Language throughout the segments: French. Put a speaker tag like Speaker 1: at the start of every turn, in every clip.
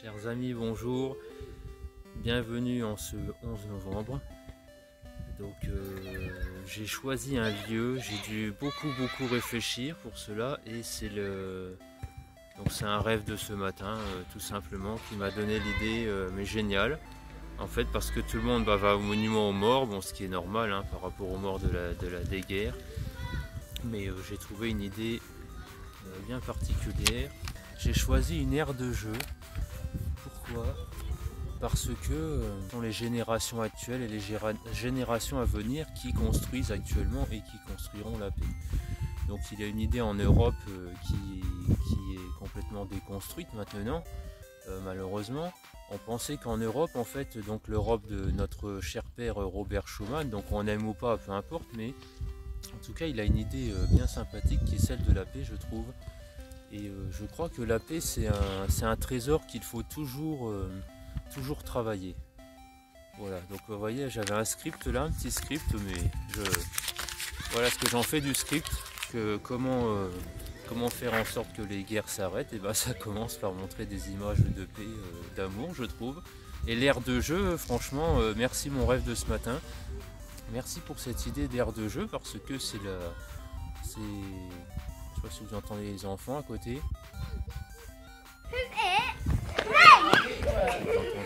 Speaker 1: Chers amis, bonjour, bienvenue en ce 11 novembre. Donc j'ai choisi un lieu, j'ai dû beaucoup réfléchir pour cela et c'est un rêve de ce matin tout simplement qui m'a donné l'idée mais géniale. En fait parce que tout le monde va au monument aux morts, bon, ce qui est normal hein, par rapport aux morts des guerres. Mais j'ai trouvé une idée bien particulière. J'ai choisi une aire de jeu. Pourquoi ? Parce que ce sont les générations actuelles et les générations à venir qui construisent actuellement et qui construiront la paix. Donc il y a une idée en Europe qui est complètement déconstruite maintenant, malheureusement. On pensait qu'en Europe, en fait, donc l'Europe de notre cher père Robert Schuman, donc on aime ou pas, peu importe, mais en tout cas il a une idée bien sympathique qui est celle de la paix, je trouve. Et je crois que la paix c'est un trésor qu'il faut toujours travailler. Voilà, donc vous voyez, j'avais un script là, un petit script, mais voilà ce que j'en fais du script, que comment faire en sorte que les guerres s'arrêtent. Et ben ça commence par montrer des images de paix, d'amour, je trouve. Et l'aire de jeu, franchement, merci mon rêve de ce matin. Merci pour cette idée d'aire de jeu parce que je sais pas si vous entendez les enfants à côté. Vous entendez ?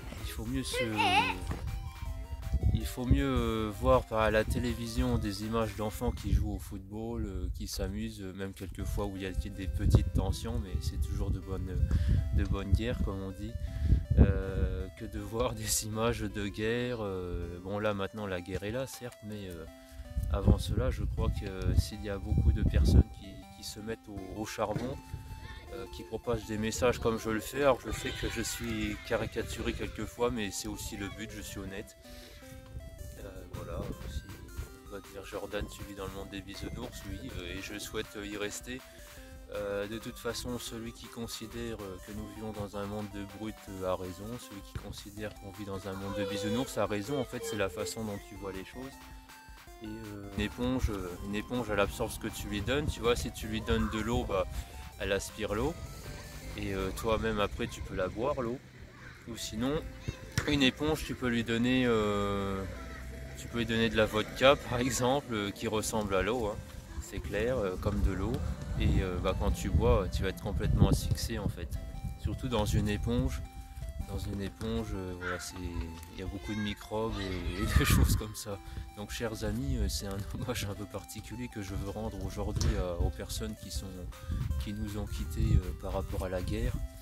Speaker 1: Il faut mieux voir par la télévision des images d'enfants qui jouent au football, qui s'amusent, même quelquefois où il y a des petites tensions, mais c'est toujours de bonnes guerres comme on dit, que de voir des images de guerre. Bon là maintenant la guerre est là certes, mais avant cela je crois que s'il y a beaucoup de personnes qui se mettent au charbon, qui propagent des messages comme je le fais. Alors je sais que je suis caricaturé quelquefois, mais c'est aussi le but, je suis honnête. Voilà, aussi, on va dire Jordan, tu vis dans le monde des bisounours, oui, et je souhaite y rester. De toute façon, celui qui considère que nous vivons dans un monde de brutes a raison, celui qui considère qu'on vit dans un monde de bisounours a raison. En fait, c'est la façon dont tu vois les choses. Et une éponge, elle absorbe ce que tu lui donnes. Tu vois, si tu lui donnes de l'eau, bah, elle aspire l'eau et toi-même après tu peux la boire l'eau. Ou sinon une éponge tu peux lui donner de la vodka par exemple qui ressemble à l'eau, hein. C'est clair, comme de l'eau, et quand tu bois tu vas être complètement asphyxié en fait. Surtout dans une éponge. Voilà, il y a beaucoup de microbes et de choses comme ça. Donc chers amis, c'est un hommage un peu particulier que je veux rendre aujourd'hui aux personnes qui nous ont quittés par rapport à la guerre.